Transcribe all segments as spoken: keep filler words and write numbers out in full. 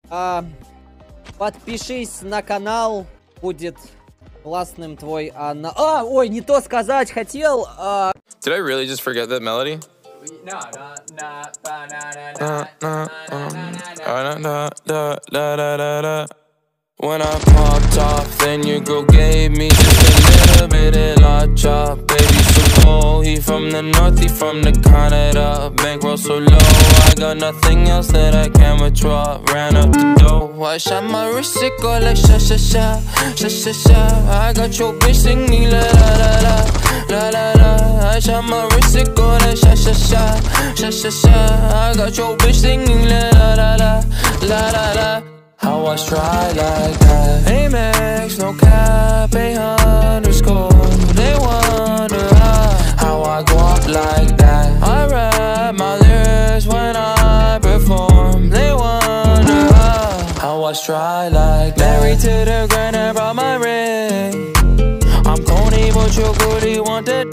А, подпишись на канал, будет классным твой Анна. А, ой, не то сказать хотел. А... Did I really just forget that melody? No, no, When I popped off, then your girl gave me just a little bit of la chop. Baby, so cold, he from the north, he from the Canada. Bankroll so low, I got nothing else that I can withdraw. Ran up the dough, I shot my wrist, it go like sha sha sha, sha sha sha. I got your bitch singing la la la la, la la la. I shot my wrist, it go like sha sha sha, sha sha sha. I got your bitch singing la la la la, la la la. How I try like that. Amex, no cap, a underscore. They wonder how, how I go up like that. I rap my lyrics when I perform. They wonder how, how I try like that. Married to the grind, I brought my ring. I'm corny, but your booty want the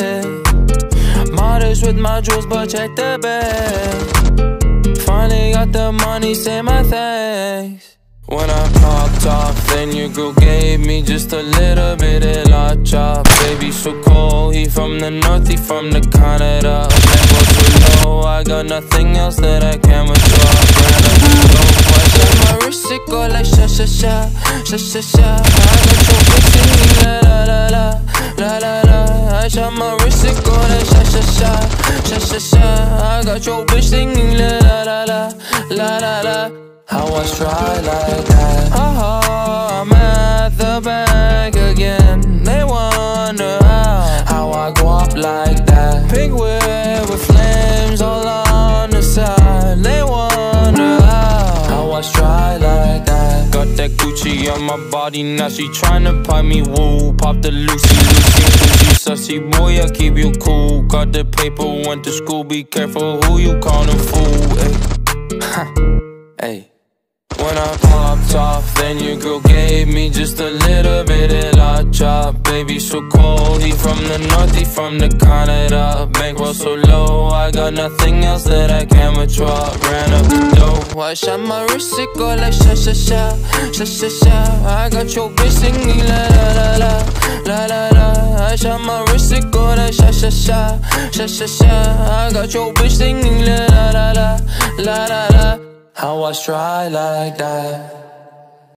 dick. Modest with my jewels, but check the bag. Finally got the money, say my thanks. When I popped off, then your girl gave me just a little bit of la chop. Baby, so cold, he from the north, he from the Canada. Bankroll so low, I got nothing else that I can withdraw. Ran up the dough, I shot my wrist, it go like sha sha sha, sha sha sha. I got your bitch singing la la la la, la la la. I shot my wrist, it go like sha sha sha, sha sha sha. I got your bitch singing la la la la, la la la. How I try like that. Oh, I'm at the bank again. They wonder how, how I go up like that. Pink whip with flames all on the side. They wonder how, how I try like that. Got that Gucci on my body, now she tryna pipe me, woo. Pop the Lucy, Lucy, Lucy, sussy boy, I keep you cool. Got the paper, went to school, be careful who you callin' fool, ayy. Hey. When I popped off, then your girl gave me just a little bit of la chop. Baby, so cold, he from the north, he from the Canada. Bankroll so low, I got nothing else that I can withdraw. Ran up the dough, I shot my wrist, it go like sha sha sha, sha sha sha. I got your bitch singing la la la la, la la la. I shot my wrist, it go like sha sha sha, sha sha sha. I got your bitch singing la la la la, la la la. How I try like that.